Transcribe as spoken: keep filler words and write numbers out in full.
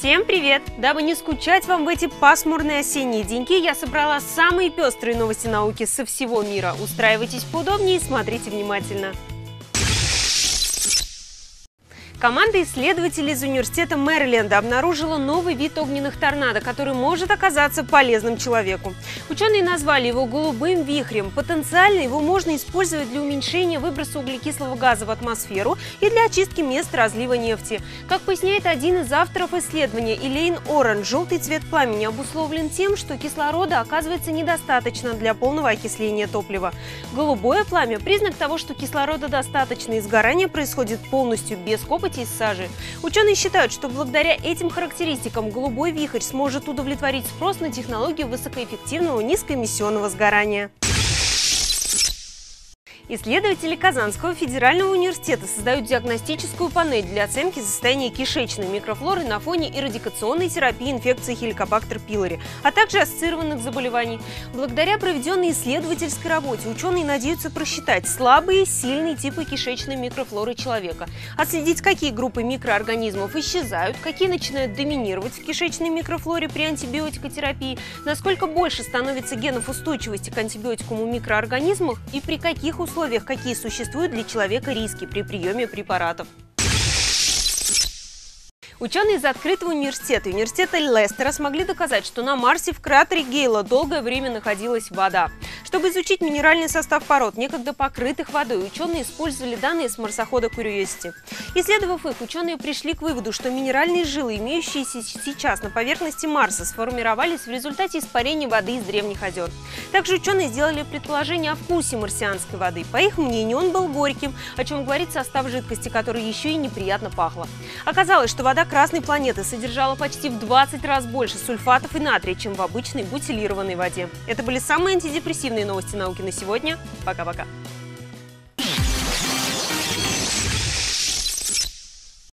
Всем привет! Дабы не скучать вам в эти пасмурные осенние деньки, я собрала самые пестрые новости науки со всего мира. Устраивайтесь поудобнее и смотрите внимательно. Команда исследователей из университета Мэриленда обнаружила новый вид огненных торнадо, который может оказаться полезным человеку. Ученые назвали его голубым вихрем. Потенциально его можно использовать для уменьшения выброса углекислого газа в атмосферу и для очистки мест разлива нефти. Как поясняет один из авторов исследования, Элейн Оран, желтый цвет пламени обусловлен тем, что кислорода оказывается недостаточно для полного окисления топлива. Голубое пламя – признак того, что кислорода достаточно, и сгорание происходит полностью без копоти из сажи. Ученые считают, что благодаря этим характеристикам голубой вихрь сможет удовлетворить спрос на технологию высокоэффективного низкоэмиссионного сгорания. Исследователи Казанского федерального университета создают диагностическую панель для оценки состояния кишечной микрофлоры на фоне эрадикационной терапии инфекции Helicobacter pylori, а также ассоциированных заболеваний. Благодаря проведенной исследовательской работе ученые надеются просчитать слабые и сильные типы кишечной микрофлоры человека, отследить, какие группы микроорганизмов исчезают, какие начинают доминировать в кишечной микрофлоре при антибиотикотерапии, насколько больше становится генов устойчивости к антибиотикам у микроорганизмов и при каких условиях условиях, какие существуют для человека риски при приеме препаратов. Ученые из открытого университета и университета Лестера смогли доказать, что на Марсе в кратере Гейла долгое время находилась вода. Чтобы изучить минеральный состав пород, некогда покрытых водой, ученые использовали данные с марсохода Curiosity. Исследовав их, ученые пришли к выводу, что минеральные жилы, имеющиеся сейчас на поверхности Марса, сформировались в результате испарения воды из древних озер. Также ученые сделали предположение о вкусе марсианской воды. По их мнению, он был горьким, о чем говорит состав жидкости, которая еще и неприятно пахла. Оказалось, что вода Красной планеты содержала почти в двадцать раз больше сульфатов и натрия, чем в обычной бутилированной воде. Это были самые антидепрессивные новости науки на сегодня. Пока-пока.